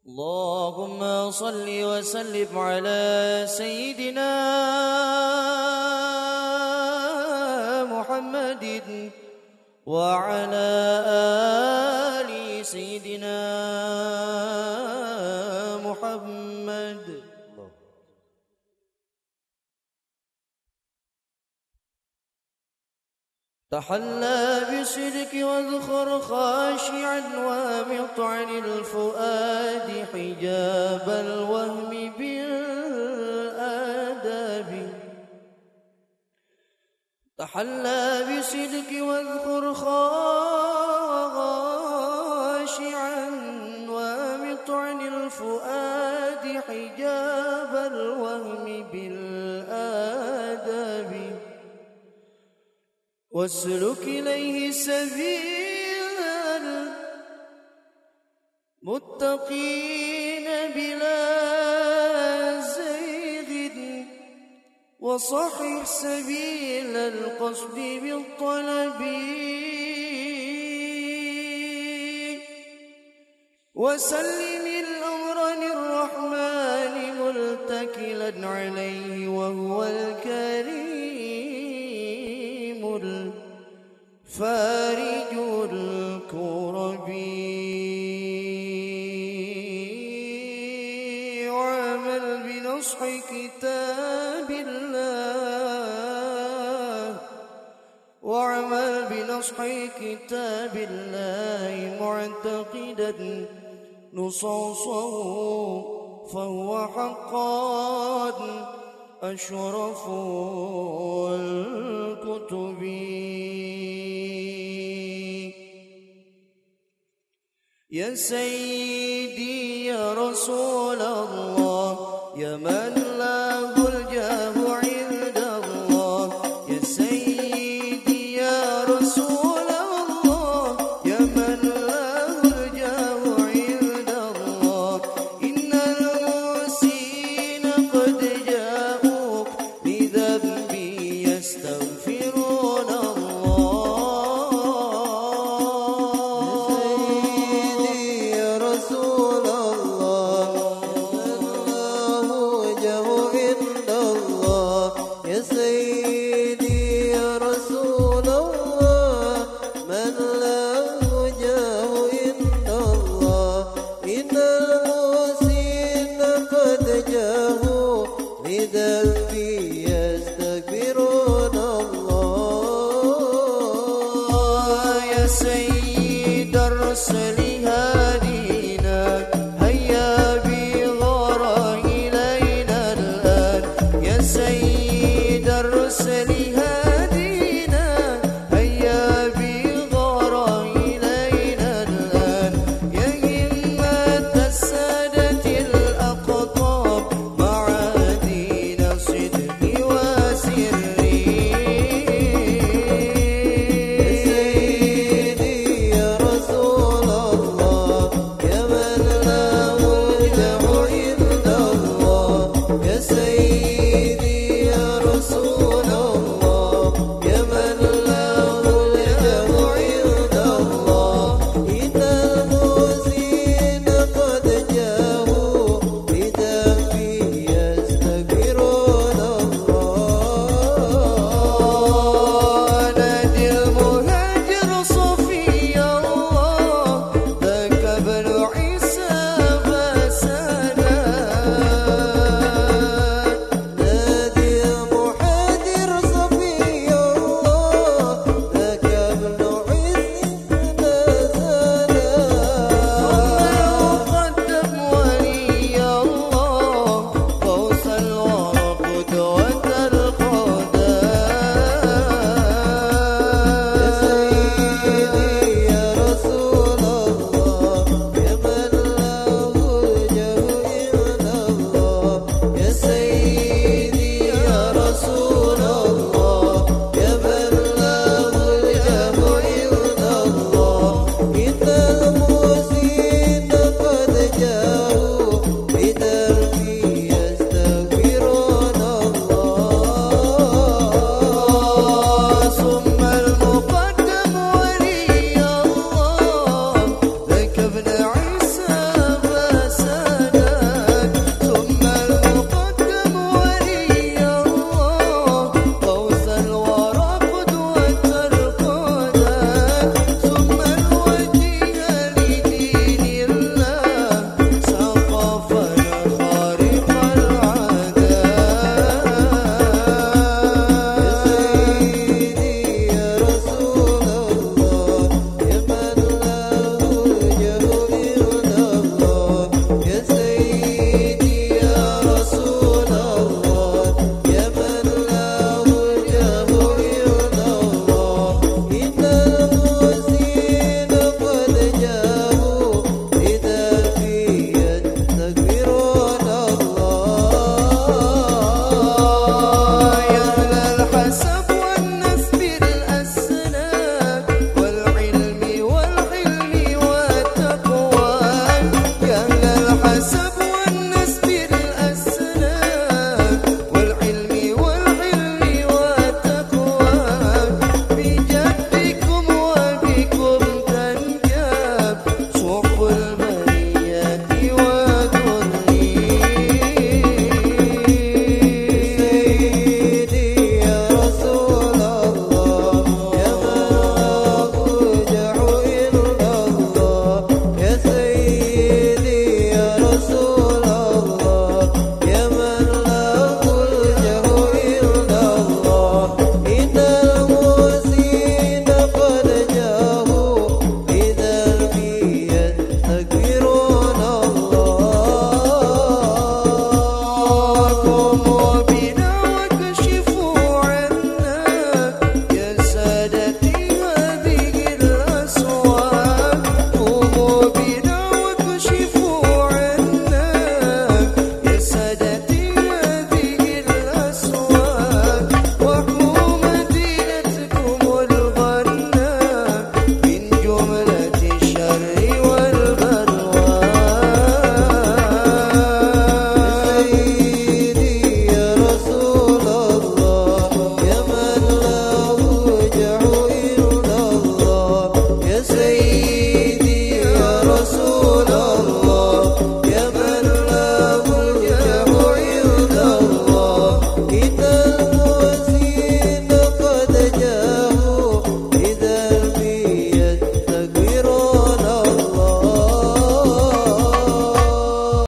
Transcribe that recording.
اللهم صل وسلم على سيدنا محمد وعلى آل سيدنا محمد. تحلى بالصدق واذخر خاشعا وامط عن الفؤاد حجاب الوهم بالآداب. تحلى بصدق واذخر خاشعا وامط عن الفؤاد حجاب الوهم بالآداب. واسلك إليه سبيل المتقين بلا زيغ وصحح سبيل القصد بالطلب. وسلم الأمر للرحمن ملتكلا عليه وهو الكريم فارج الكرب. وعمل بنصح كتاب الله وعمل بنصح كتاب الله معتقدا نصوصه فهو حقا أشرف الكتب. يا سيدي يا رسول الله يا من له الجاه عند الله. يا سيدي يا رسول الله يا من له الجاه عند الله. إن المحسنين قد جاءوك لذنبي يستغفرون سيد الرسل هادينا هيا بغرى إلينا الآن. يا سيد الرسل هادينا هيا بغرى إلينا الآن. يا همة السادة الأقطاب معادين صدق وسبح